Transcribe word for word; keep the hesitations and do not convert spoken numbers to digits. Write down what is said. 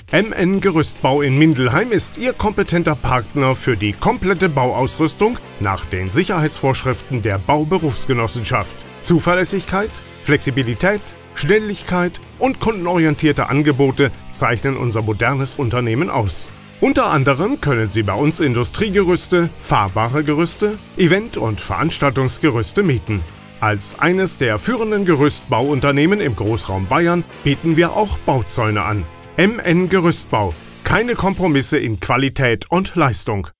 M N Gerüstbau in Mindelheim ist Ihr kompetenter Partner für die komplette Bauausrüstung nach den Sicherheitsvorschriften der Bauberufsgenossenschaft. Zuverlässigkeit, Flexibilität, Schnelligkeit und kundenorientierte Angebote zeichnen unser modernes Unternehmen aus. Unter anderem können Sie bei uns Industriegerüste, fahrbare Gerüste, Event- und Veranstaltungsgerüste mieten. Als eines der führenden Gerüstbauunternehmen im Großraum Bayern bieten wir auch Bauzäune an. M N Gerüstbau. Keine Kompromisse in Qualität und Leistung.